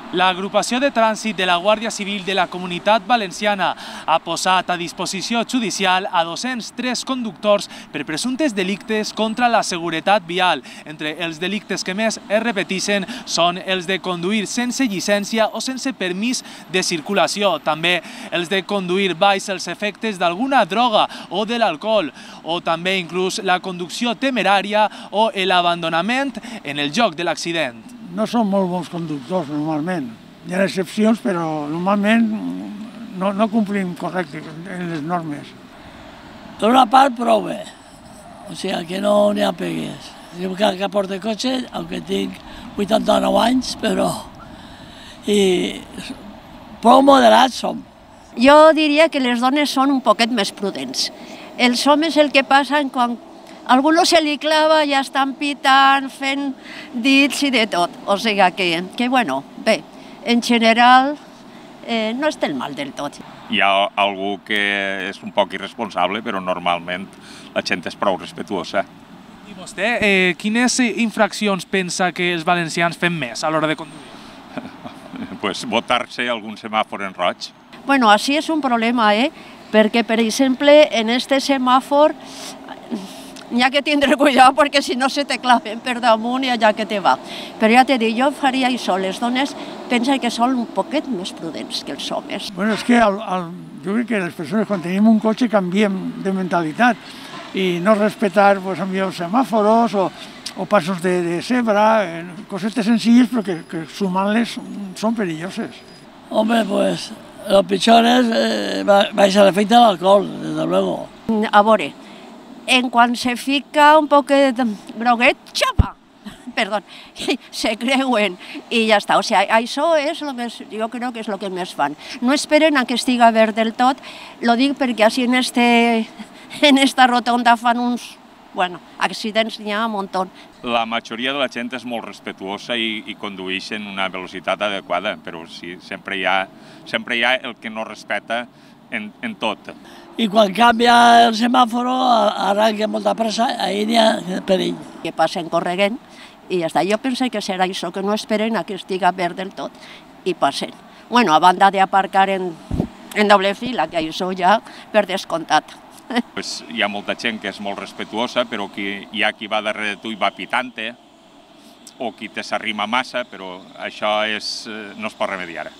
L'agrupació de trànsit de la Guàrdia Civil de la Comunitat Valenciana ha posat a disposició judicial a 203 conductors per presumptes delictes contra la seguretat vial. Entre els delictes que més es repeteixen són els de conduir sense llicència o sense permís de circulació, també els de conduir baix els efectes d'alguna droga o de l'alcohol, o també inclús la conducció temerària o l'abandonament en el lloc de l'accident. No són molt bons conductors, normalment. Hi ha excepcions, però normalment no complim correcte en les normes. Per una part, prou bé. O sigui, que no n'hi ha pegues. Jo que porto cotxe, aunque tinc 89 anys, però... I prou moderats som. Jo diria que les dones són un poquet més prudents. Els homes el que passa quan a algú se li clava, ja estan pitant, fent dits i de tot. O sigui que bueno, bé, en general no és tan mal del tot. Hi ha algú que és un poc irresponsable, però normalment la gent és prou respectuosa. I vostè, quines infraccions pensa que els valencians fem més a l'hora de conduir? Pues botar-se algun semàfor en roig. Bueno, així és un problema, perquè, per exemple, en este semàfor n'hi ha que tindre cuidado perquè si no se te claven per damunt i allà que te va. Però ja t'he dit, jo faria això. Les dones pensen que són un poquet més prudents que els homes. Bueno, és que jo crec que les persones quan tenim un cotxe canviem de mentalitat i no respetar els semàforos o passos de zebra, cosetes senzilles però que sumant-les són perilloses. Home, pues, lo pitjor és baix l'efecte de l'alcohol, desde luego. A veure, en quan se fica un poquet groguet, xapa! Perdó, se creuen i ja està. O sigui, això és el més, jo crec que és el que més fan. No esperen a que estiga verd del tot, lo dic perquè així en esta rotonda fan uns, bueno, accidents n'hi ha un muntó. La majoria de la gent és molt respectuosa i condueix en una velocitat adequada, però sí, sempre hi ha el que no respecta en tot. I quan canvia el semàforo, arranca molta pressa, ahir n'hi ha perill. Que passen corregent i ja està. Jo penso que serà això, que no esperen a que estiga verd del tot i passen. Bueno, a banda d'aparcar en doble fila, que això ja per descomptat. Hi ha molta gent que és molt respectuosa, però hi ha qui va darrere de tu i va pitant-te, o qui te s'arrima massa, però això no es pot remediar.